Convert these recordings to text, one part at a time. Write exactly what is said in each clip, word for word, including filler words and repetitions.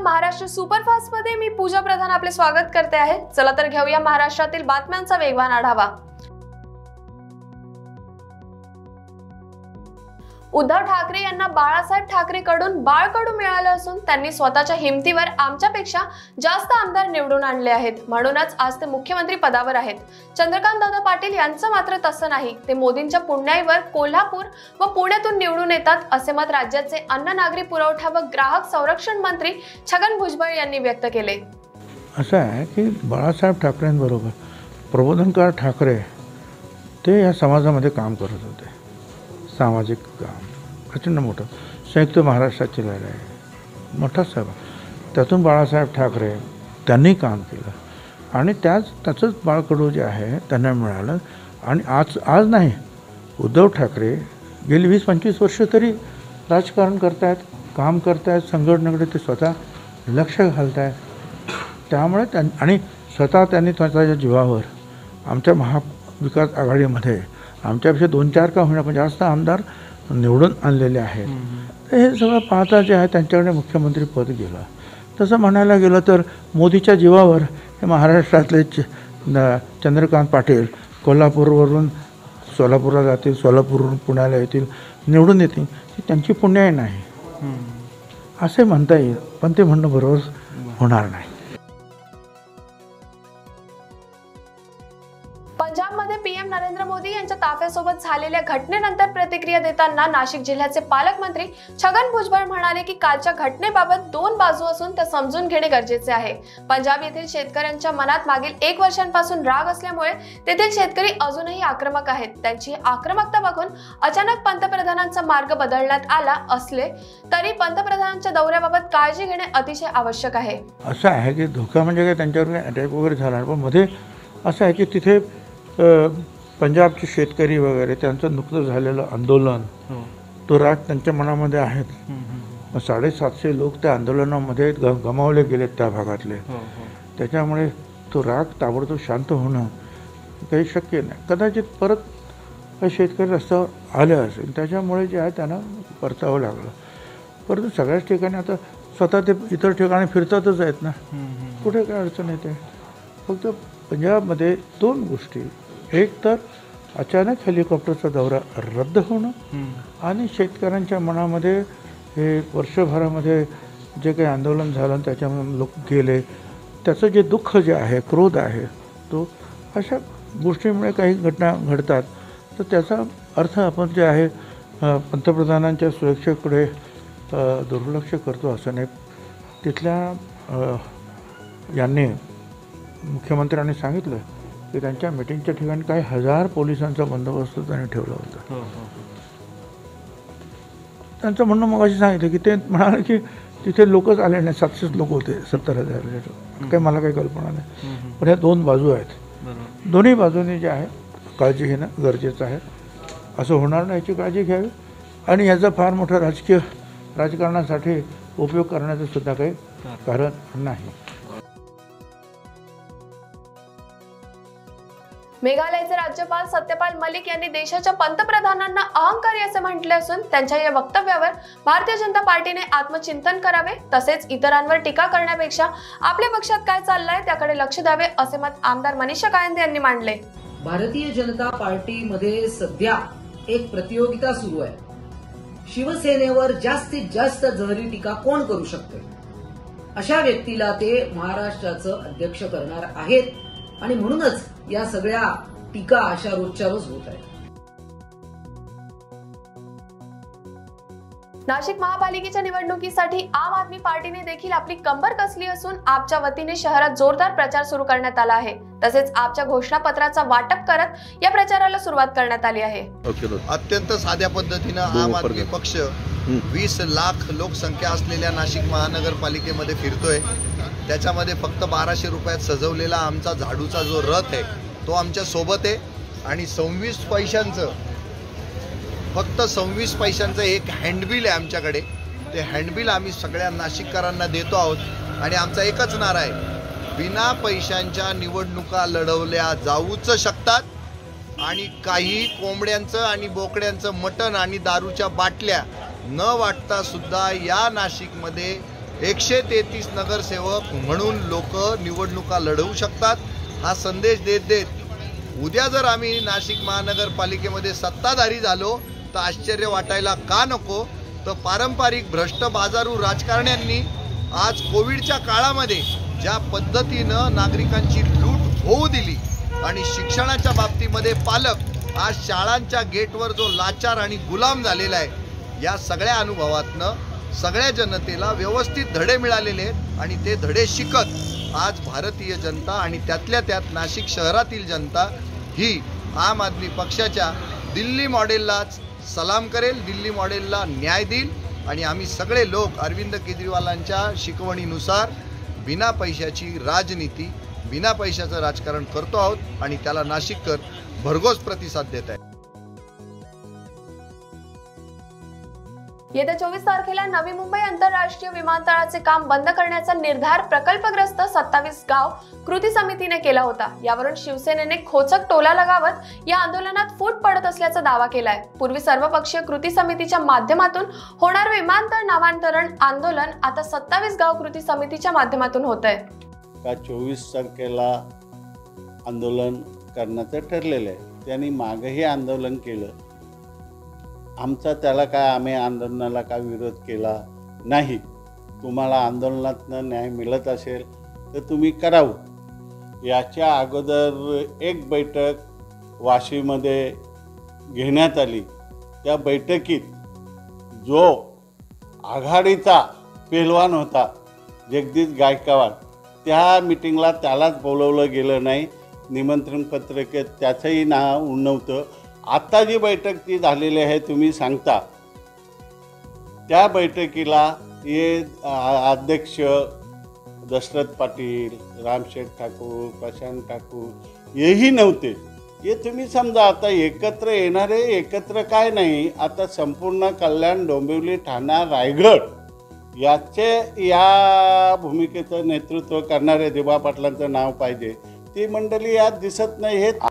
नमस्कार, महाराष्ट्र सुपरफास्ट मध्ये मी पूजा प्रधान आपले स्वागत करते आहे। चला तर घेऊया महाराष्ट्रातील बातम्यांचा वेगवान आढावा। उद्धव ठाकरे यांना बाळासाहेब ठाकरेकडून बाळकडू मिळालं असून त्यांनी स्वतःच्या हिमतीवर आमच्यापेक्षा जास्त आमदार निवडून आणले आहेत, म्हणूनच आज ते मुख्यमंत्री पदावर आहेत। चंद्रकांत दादा पाटील यांचं मात्र तसं नाही, ते मोदींच्या पुण्याईवर कोल्हापूर व पुण्यातून निवडून येतात असे मत राज्याचे अन्न नागरी पुरवठा व ग्राहक संरक्षण मंत्री छगन भुजबळ यांनी व्यक्त केले। असं आहे की बाळासाहेब ठाकरेंबरोबर प्रबोधनकार ठाकरे ते या समाजामध्ये काम करत होते, सामाजिक काम प्रचंड मोठं संयुक्त महाराष्ट्राची लढाई आहे, मोठा सभा, त्यातून बाळासाहेब ठाकरे त्यांनी काम केलं आणि त्याच त्याचंच बाळकडू जे आहे त्यांना मिळालं। आणि आज आज नाही, उद्धव ठाकरे गेली वीस पंचवीस वर्ष तरी राजकारण करतायत, काम करतायत, संघटनेकडे ते स्वतः लक्ष घालत आहेत। त्यामुळे त्यां आणि स्वतः त्यांनी स्वतःच्या जीवावर आमच्या महाविकास आघाडीमध्ये आमच्यापेक्षा दोन चार का होईना पण जास्त आमदार निवडून आणलेले आहेत। तर हे सगळं पाहता जे आहे त्यांच्याकडे मुख्यमंत्री पद गेलं। तसं म्हणायला गेलं तर मोदीच्या जीवावर हे महाराष्ट्रातले च चंद्रकांत पाटील कोल्हापूरवरून सोलापूरला जातील, सोलापूरवरून पुण्याला येतील, निवडून येतील, ती त्यांची पुण्याई नाही असे म्हणता येईल, पण ते म्हणणं बरोबर होणार नाही। पंजाबमध्ये पीएम नरेंद्र मोदी यांच्या ताफ्यासोबत झालेल्या घटनेनंतर प्रतिक्रिया देताना नाशिक जिल्ह्याचे पालकमंत्री छगन भुजबळ म्हणाले की कालच्या घटनेबाबत दोन बाजू असून त्या समजून घेणे गरजेचे आहे। पंजाब येथील शेतकऱ्यांच्या मनात मागील एक वर्षांपासून राग असल्यामुळे तेथील शेतकरी अजूनही आक्रमक आहेत। त्यांची आक्रमकता बघून अचानक पंतप्रधानांचा मार्ग बदलण्यात आला असले तरी पंतप्रधानांच्या दौऱ्याबाबत काळजी घेणे अतिशय आवश्यक आहे। असं आहे की धोका म्हणजे काय त्यांच्यावर अटॅक वगैरे झाला, पण मध्ये असं आहे की तिथे पंजाबचे शेतकरी वगैरे त्यांचं नुकतं झालेलं आंदोलन, तो राग त्यांच्या मनामध्ये आहेत। साडेसातशे लोक त्या आंदोलनामध्ये ग गमावले गेलेत त्या भागातले, त्याच्यामुळे तो राग ताबडतोब शांत होणं काही शक्य नाही। कदाचित परत शेतकरी रस्त्यावर आले असेल, त्याच्यामुळे जे आहे त्यांना परतावं लागलं। परंतु सगळ्याच ठिकाणी आता स्वतः ते इतर ठिकाणी फिरतातच आहेत ना, कुठे काय अडचण येते। फक्त पंजाबमध्ये दोन गोष्टी, एक तर अचानक हेलिकॉप्टरचा दौरा रद्द होणं आणि शेतकऱ्यांच्या मनामध्ये हे वर्षभरामध्ये जे काही आंदोलन झालं त्याच्यामुळे लोक गेले, त्याचं जे दुःख जे आहे, क्रोध आहे, तो अशा गोष्टीमुळे काही घटना घडतात। तर त्याचा अर्थ आपण जे आहे पंतप्रधानांच्या सुरक्षेकडे दुर्लक्ष करतो असं नाही। तिथल्या यांनी मुख्यमंत्र्यांनी सांगितलं की त्यांच्या मीटिंगच्या ठिकाणी काही हजार पोलिसांचा बंदोबस्त त्यांनी ठेवला होता। त्यांचं म्हणणं मग अशी सांगितलं की ते म्हणाले की तिथे लोकच आले नाही, सातशेच लोक होते, सत्तर हजार काही मला काही कल्पना नाही, पण ह्या दोन बाजू आहेत। दोन्ही बाजूंनी जे आहे काळजी घेणं गरजेचं आहे, असं होणार नाही याची काळजी घ्यावी आणि याचा फार मोठा राजकीय राजकारणासाठी उपयोग करण्याचं सुद्धा काही कारण नाही। मेघालयचे राज्यपाल सत्यपाल मलिक यांनी देशाच्या पंतप्रधानांना अहंकारी असे म्हटले असून त्यांच्या या वक्तव्यावर भारतीय जनता पार्टीने आत्मचिंतन करावे, तसेच इतरांवर टीका करण्यापेक्षा आपल्या पक्षात काय चाललंय त्याकडे लक्ष द्यावे असे मत आमदार मनीषा कायंदे यांनी मांडले। भारतीय जनता पार्टीमध्ये सध्या एक प्रतियोगिता सुरू आहे। शिवसेनेवर जास्तीत जास्त जहरी टीका कोण करू शकते, अशा व्यक्तीला ते महाराष्ट्राचं अध्यक्ष करणार आहेत आणि म्हणूनच या सगळ्या टीका अशा रोजच्या रोज होत आहेत। नाशिक महापालिकेच्या निवडणुकीसाठी आम आदमी पार्टीने देखील आपली कंबर कसली असून आपच्या वतीने शहरात जोरदार प्रचार सुरू करण्यात आला आहे। तसेच आपच्या घोषणापत्राचा वाटप करत या प्रचाराला सुरुवात करण्यात आली आहे। अत्यंत साध्या पद्धतीनं आम आदमी पक्ष वीस लाख लोकसंख्या असलेल्या नाशिक महानगरपालिकेमध्ये फिरतोय। त्याच्यामध्ये फक्त बाराशे रुपयात सजवलेला आमचा झाडूचा जो रथ आहे तो आमच्या सोबत आहे आणि सव्वीस पैशांचं फक्त सव्वीस पैशांचं एक हँडबिल आहे आमच्याकडे। ते हँडबिल आम्ही सगळ्या नाशिककरांना देतो आहोत आणि आमचा एकच नारा आहे, बिना पैशांच्या निवडणुका लढवल्या जाऊच शकतात आणि काही कोंबड्यांचं आणि बोकड्यांचं मटण आणि दारूच्या बाटल्या न वाटता सुद्धा या नाशिकमध्ये एकशे तेहतीस नगरसेवक म्हणून लोक निवडणुका लढवू शकतात हा संदेश देत देत उद्या जर आम्ही नाशिक महानगरपालिकेमध्ये सत्ताधारी झालो तर आश्चर्य वाटायला का नको। तर पारंपरिक भ्रष्ट बाजारू राजकारण्यांनी आज कोविडच्या काळामध्ये ज्या पद्धतीनं नागरिकांची लूट होऊ दिली आणि शिक्षणाच्या बाबतीमध्ये पालक आज शाळांच्या गेटवर जो लाचार आणि गुलाम झालेला आहे, या सगळ्या अनुभवातनं सगळ्या जनतेला व्यवस्थित धडे मिळालेले आहेत आणि ते धडे शिकत आज भारतीय जनता आणि त्यातल्या त्यात नाशिक शहरातील जनता ही आम आदमी पक्षाच्या दिल्ली मॉडेललाच सलाम करेल, दिल्ली मॉडेलला न्याय देईल आणि आम्ही सगळे लोक अरविंद केजरीवालांच्या शिकवणीनुसार बिना पैशाची राजनीती, बिना पैशाचं राजकारण करतो आहोत आणि त्याला नाशिककर भरघोस प्रतिसाद देत आहेत। येत्या चोवीस तारखेला नवी मुंबई आंतरराष्ट्रीय विमानतळाचे काम बंद करण्याचा निर्धार प्रकल्पग्रस्त सत्तावीस गाव कृती समितीने केला होता। यावरून शिवसेनेने खोचक टोला लगावत या आंदोलनात फूट पडत असल्याचा दावा केलाय। पूर्वी सर्वपक्षीय कृती समितीच्या माध्यमातून होणार विमानतळ नामांतरण आंदोलन आता सत्तावीस गाव कृती समितीच्या माध्यमातून होत आहे। का चोवीस तारखेला आंदोलन करण्याचं ठरलेलं आहे। त्यांनी मागेही आंदोलन केलं, आमचा त्याला काय आम्ही आंदोलनाला काय विरोध केला नाही। तुम्हाला आंदोलनातनं न्याय मिळत असेल तर तुम्ही करावं। याच्या अगोदर एक बैठक वाशीमध्ये घेण्यात आली, त्या बैठकीत जो आघाडीचा पेलवान होता जगदीश गायकवाड, त्या मीटिंगला त्यालाच बोलवलं गेलं नाही, निमंत्रण पत्रक त्याचंही नाव नव्हतं। आता जी बैठक ती झालेली आहे तुम्ही सांगता, त्या बैठकीला हे अध्यक्ष दशरथ पाटील, रामशेठ ठाकूर, प्रशांत ठाकूर हेही नव्हते। हे तुम्ही समजा आता एकत्र येणारे एकत्र काय नाही, आता संपूर्ण कल्याण, डोंबिवली, ठाणा, रायगड याचे या भूमिकेचं नेतृत्व करणारे दिबा पाटलांचं नाव पाहिजे, ती मंडळी यात दिसत नाही। हे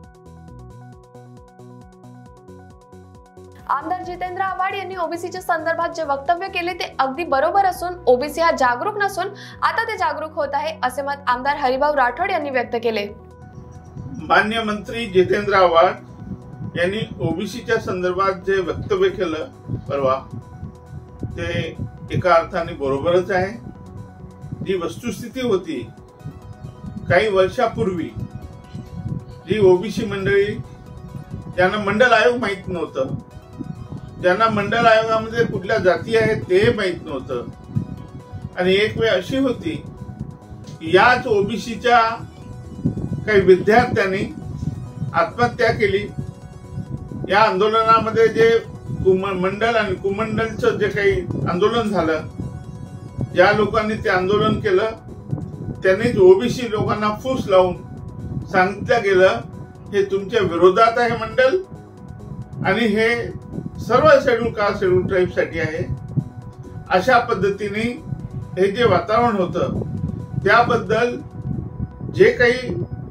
आमदार जितेंद्र आव्हाड यांनी ओबीसीच्या संदर्भात जे वक्तव्य केले ते अगदी बरोबर असून ओबीसी हा जागरूक नसून आता ते जागरूक होत आहे, असे मत आमदार हरिभाऊ राठोड यांनी व्यक्त केले। मान्य मंत्री जितेंद्र आव्हाड यांनी ओबीसीच्या संदर्भात जे वक्तव्य केलं परवा, ते एका अर्थाने बरोबरच आहे। जी वस्तुस्थिती होती काही वर्षापूर्वी, जी ओबीसी मंडळी ज्यांना मंडल आयोग माहित नव्हतं, ज्यांना मंडल आयोगामध्ये कुठल्या जाती आहेत ते माहित नव्हतं, आणि एक वेळ अशी होती की याच ओबीसीच्या काही विद्यार्थ्यांनी आत्महत्या केली। या आंदोलनामध्ये जे मंडल आणि कुमंडलचं जे काही आंदोलन झालं, ज्या लोकांनी ते आंदोलन केलं त्यांनी ओबीसी लोकांना फूस लावून सांगितलं गेलं हे तुमच्या विरोधात आहे मंडल आणि हे सर्व शेड्यूल कास्ट शेड्यूल ट्राईब साठी आहे। अशा पद्धतीने हे जे वातावरण होतं त्याबद्दल जे काही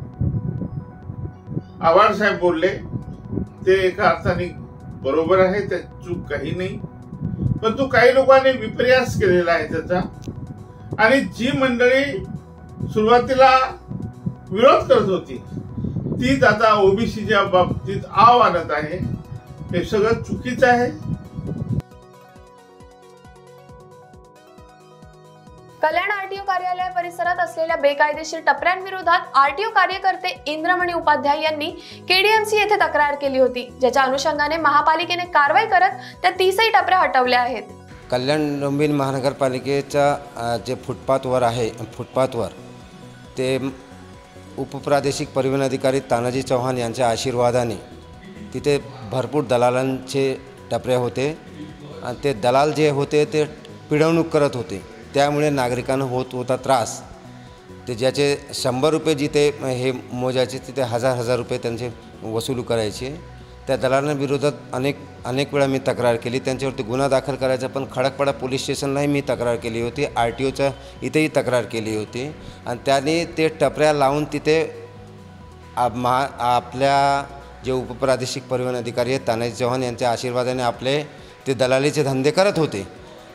आव्हाड साहेब बोलले ते एका अर्थाने बरोबर आहे, त्यात चूक काही नाही, परंतु काही लोकांनी विपर्यास केलेला आहे त्याचा। आणि जी मंडळी सुरुवातीला विरोध करत होती तीच आता ओबीसीच्या बाबतीत आव आणत आहे, हे सगळं चुकीचं आहे। कल्याण आरटीओ कार्यालय परिसरात असलेल्या बेकायदेशीर टपऱ्यांविरोधात आरटीओ कार्यकर्ते इंद्रमणी उपाध्याय यांनी केडीएमसी येथे तक्रार केली होती, ज्याच्या अनुषंगाने महापालिकेने कारवाई करत त्या तीसही टपऱ्या हटवल्या आहेत। कल्याण डोंबिवली महानगरपालिकेचा जे फुटपाथवर आहे, फुटपाथवर ते उपप्रादेशिक परिवहन अधिकारी तानाजी चव्हाण यांच्या आशीर्वादाने तिथे भरपूर दलालांचे टपरे होते आणि ते दलाल जे होते ते पिळवणूक करत होते, त्यामुळे नागरिकांना होत होता त्रास। ते ज्याचे शंभर रुपये जिथे हे मोजायचे तिथे हजार हजार रुपये त्यांचे वसूल करायचे। त्या दलालांविरोधात अनेक अनेक वेळा मी तक्रार केली, त्यांच्यावरती गुन्हा दाखल करायचा, पण खडकपाडा पोलीस स्टेशनलाही मी तक्रार केली होती, आर टी ओच्या इथेही तक्रार केली होती आणि त्याने ते टपऱ्या लावून तिथे महा आपल्या जे उपप्रादेशिक परिवहन अधिकारी आहेत तानाजी चव्हाण यांच्या आशीर्वादाने आपले ते दलालीचे धंदे करत होते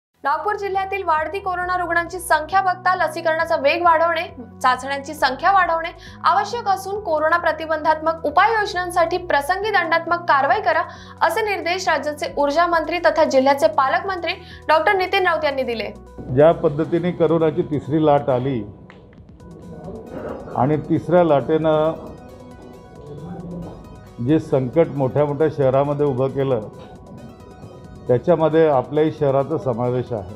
नागपूर जिल्ह्यातील वाढती कोरोना रुग्णांची संख्या बघता लसीकरणाचा वेग वाढवणे, चाचण्यांची संख्या वाढवणे आवश्यक असून कोरोना प्रतिबंधात्मक उपाययोजनांसाठी प्रसंगी दंडात्मक कारवाई करा, असे निर्देश राज्याचे ऊर्जा मंत्री तथा जिल्ह्याचे पालकमंत्री डॉक्टर नितीन राऊत यांनी दिले। ज्या पद्धतीने कोरोनाची तिसरी लाट आली आणि तिसऱ्या लाटेनं जे संकट मोठ्या मोठ्या शहरामध्ये उभं केलं, त्याच्यामध्ये आपल्याही शहराचा समावेश आहे।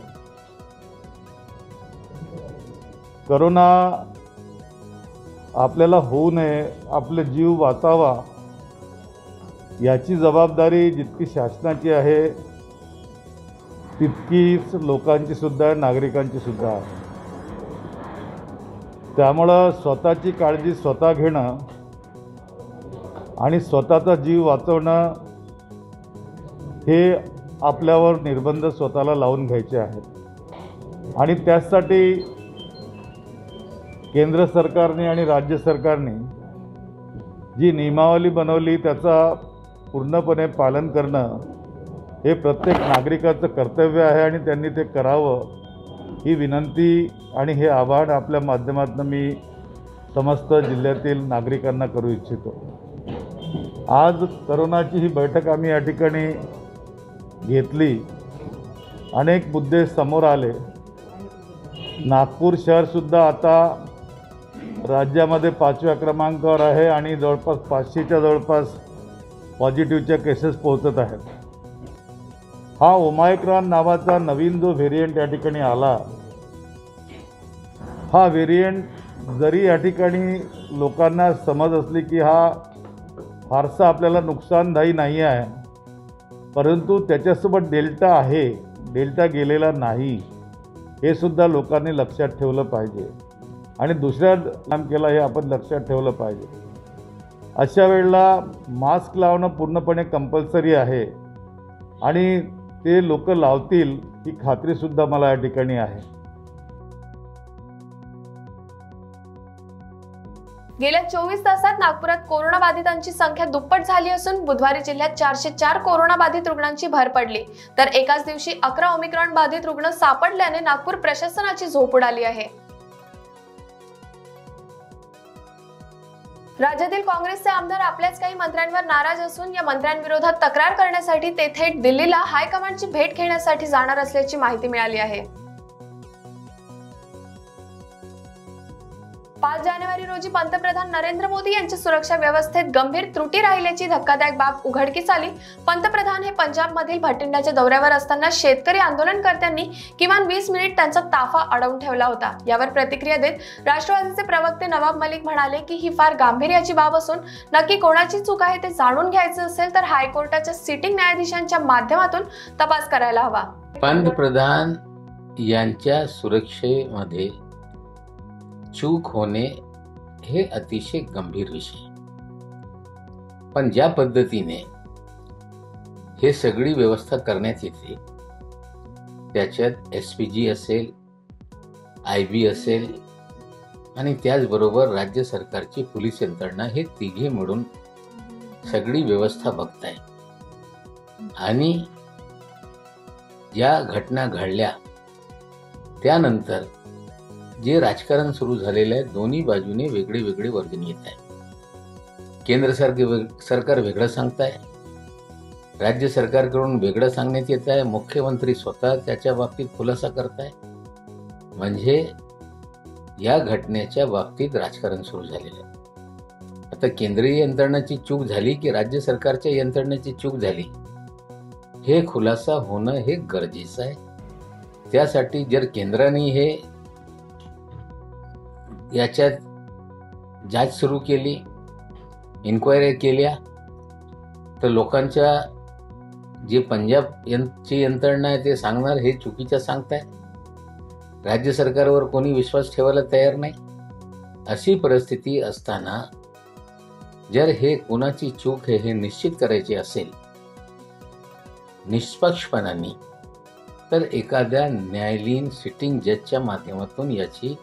कोरोना आपल्याला होऊ नये, आपले जीव वाचावा याची जबाबदारी जितकी शासनाची आहे तितकीच लोकांची सुद्धा आहे, नागरिकांची सुद्धा आहे। त्यामुळं स्वतःची काळजी स्वतः घेणं आणि स्वतःचा जीव वाचवणं हे आपल्यावर निर्बंध स्वतःला लावून घ्यायचे आहेत। आणि त्यासाठी केंद्र सरकारने आणि राज्य सरकारने जी नियमावली बनवली त्याचा पूर्णपणे पालन करणं हे प्रत्येक नागरिकाचं कर्तव्य आहे आणि त्यांनी ते करावं ही विनंती आणि हे आवाहन आपल्या माध्यमातून मी समस्त जिल्ह्यातील नागरिकांना करू इच्छितो। आज कोरोनाची ही बैठक आम्ही या ठिकाणी घेतली, अनेक मुद्दे समोर आले। नागपूर शहरसुद्धा आता राज्यामध्ये पाचव्या क्रमांकावर आहे आणि जवळपास पाचशेच्या जवळपास पॉझिटिव्हच्या केसेस पोहोचत आहेत। हा ओमायक्रॉन नावाचा नवीन जो व्हेरियंट या ठिकाणी आला, हा व्हेरियंट जरी या ठिकाणी लोकांना समज असली की हा फारसा आपल्याला नुकसानदायी नाही आहे, परंतु त्याच्यासोबत डेल्टा आहे, डेल्टा गेलेला नाही, हे सुद्धा लोकांनी लक्षात ठेवलं पाहिजे आणि दुसऱ्या काम केला हे आपण लक्षात ठेवलं पाहिजे। अशा वेळेला मास्क लावणं पूर्णपणे कंपल्सरी आहे आणि ते लोक लावतील ही खात्रीसुद्धा मला या ठिकाणी आहे। गेल्या चोवीस तासात नागपुरात कोरोना बाधितांची संख्या दुप्पट झाली असून बुधवारी जिल्ह्यात चारशे चार कोरोना बाधित रुग्णांची भर पडली, तर एकाच दिवशी अकरा ओमिक्रॉन बाधित रुग्ण सापडल्याने नागपूर प्रशासनाची झोप उडाली आहे। राज्यातील काँग्रेसचे आमदार आपल्याच काही मंत्र्यांवर नाराज असून या मंत्र्यांविरोधात तक्रार करण्यासाठी ते थेट दिल्लीला हायकमांडची भेट घेण्यासाठी जाणार असल्याची माहिती मिळाली आहे। पाच जानेवारी रोजी पंतप्रधान नरेंद्र मोदी यांच्या सुरक्षा व्यवस्थेत गंभीर त्रुटी राहिल्याची धक्कादायक बाब उघडकीस आली। पंतप्रधान हे पंजाबमधील भटिंडाच्या दौऱ्यावर असताना शेतकरी आंदोलनकर्त्यांनी किमान वीस मिनिट त्यांचा ताफा अडवून ठेवला होता। यावर प्रतिक्रिया देत राष्ट्रवादीचे प्रवक्ते नवाब मलिक म्हणाले की ही फार गांभीर्याची बाब असून नक्की कोणाची चूक आहे ते जाणून घ्यायचे असेल तर हायकोर्टाच्या सिटिंग न्यायाधीशांच्या माध्यमातून तपास करायला हवा। पंतप्रधान यांच्या सुरक्षेमध्ये चूक होणे हे अतिशय गंभीर विषय, पण ज्या पद्धतीने हे सगळी व्यवस्था करण्यात येते त्याच्यात एस पी जी असेल, आय बी असेल आणि त्याचबरोबर राज्य सरकारची पोलीस यंत्रणा हे तिघे मिळून सगळी व्यवस्था बघताय आणि या घटना घडल्या त्यानंतर जे राजकारण सुरू झालेलं आहे दोन्ही बाजूने वेगळे वेगळे वर्गणी येत आहे। केंद्र सरकार वेगळं सांगताय, राज्य सरकारकडून वेगळं सांगण्यात येत आहे, मुख्यमंत्री स्वतः त्याच्या बाबतीत खुलासा करताय, म्हणजे या घटनेच्या बाबतीत राजकारण सुरू झालेलं आहे। आता केंद्रीय यंत्रणाची चूक झाली की राज्य सरकारच्या यंत्रणेची चूक झाली हे खुलासा होणं हे गरजेचं आहे। त्यासाठी जर केंद्राने हे याच्यात जांच सुरू केली, इन्क्वायरी केल्या, तर लोकांच्या जे पंजाब यांची यंत्रणा आहे ते सांगणार हे चुकीचं सांगताय, राज्य सरकारवर कोणी विश्वास ठेवायला तयार नाही। अशी परिस्थिती असताना जर हे कोणाची चूक आहे हे निश्चित करायचे असेल निष्पक्षपणाने, तर एखाद्या न्यायालयीन सिटिंग जजच्या माध्यमातून याची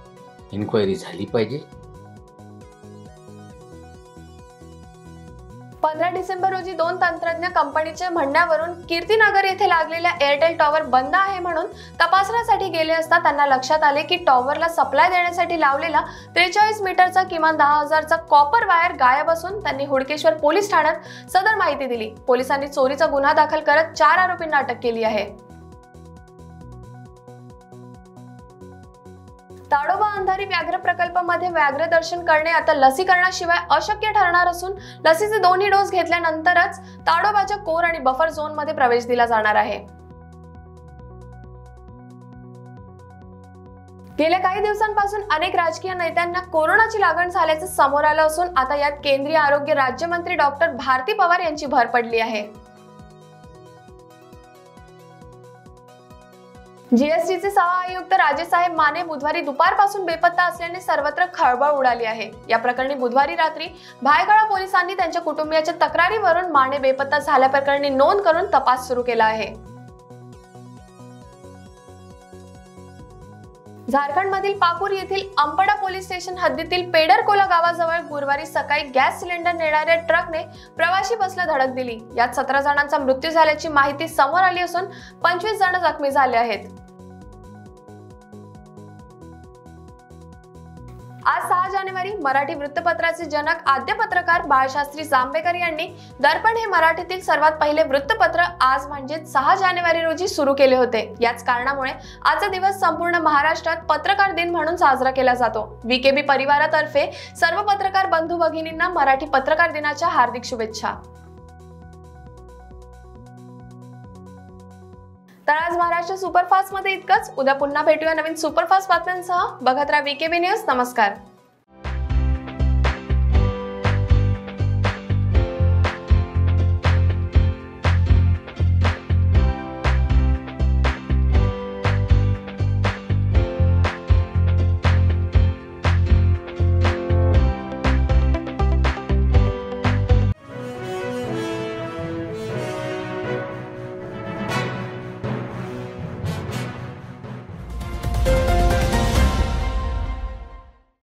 इन्क्वायरी झाली पाहिजे। पंधरा डिसेंबर रोजी दोन तंत्रज्ञ कंपनीच्या म्हणण्यावरून कीर्तीनगर येथे लागलेल्या एअरटेल टॉवर बंद आहे म्हणून तपासण्यासाठी गेले असता त्यांना लक्षात आले की टॉवरला सप्लाय देण्यासाठी लावलेला त्रेचाळीस मीटरचा किमान दहा हजारचा कॉपर वायर गायब असून त्यांनी हुडकेश्वर पोलीस ठाण्यात सदर माहिती दिली. पोलिसांनी चोरीचा गुन्हा दाखल करत चार आरोपींना अटक केली आहे. ताडोबा अंधारी व्याघ्र प्रकल्पामध्ये व्याघ्र दर्शन करणे आता लसीकरणाशिवाय अशक्य ठरणार असून लसीचे दोन्ही डोस घेतल्यानंतरच ताडोबाच्या कोर आणि बफर झोन मध्ये प्रवेश दिला जाणार आहे. गेल्या काही दिवसांपासून अनेक राजकीय नेत्यांना कोरोनाची लागण झाल्याचे समोर आलं असून आता यात केंद्रीय आरोग्य राज्यमंत्री डॉक्टर भारती पवार यांची भर पडली आहे. जीएसटीचे सहआयुक्त राजेसाहेब माने बुधवारी दुपारपासून बेपत्ता असल्याने सर्वत्र खळबळ उडाली आहे. या प्रकरणी बुधवारी रात्री भायखळा पोलिसांनी त्यांच्या कुटुंबियाच्या तक्रारीवरून माने बेपत्ता झाल्याप्रकरणी नोंद करून तपास सुरू केला आहे. झारखंडमधील पाकुर येथील अंपडा पोलीस स्टेशन हद्दीतील पेडरकोला गावाजवळ गुरुवारी सकाळी गॅस सिलेंडर नेणाऱ्या ट्रकने प्रवासी बसला धडक दिली. यात सतरा जणांचा मृत्यू झाल्याची माहिती समोर आली असून पंचवीस जण जखमी झाले आहेत. आज सहा जानेवारी मराठी वृत्तपत्राचे जनक आद्य पत्रकार बाळशास्त्री जांभेकर यांनी दर्पण हे मराठीतील सर्वात पहिले वृत्तपत्र आज म्हणजे सहा जानेवारी रोजी सुरू केले होते. याच कारणामुळे आजचा दिवस संपूर्ण महाराष्ट्रात पत्रकार दिन म्हणून साजरा केला जातो. वीकेबी परिवारातर्फे सर्व पत्रकार बंधू भगिनींना मराठी पत्रकार दिनाच्या हार्दिक शुभेच्छा. तर आज महाराष्ट्र सुपरफास्ट मध्ये इतकंच. उद्या पुन्हा भेटूया नवीन सुपरफास्ट बातम्यांसह. बघत राहा वीकेबी न्यूज. नमस्कार.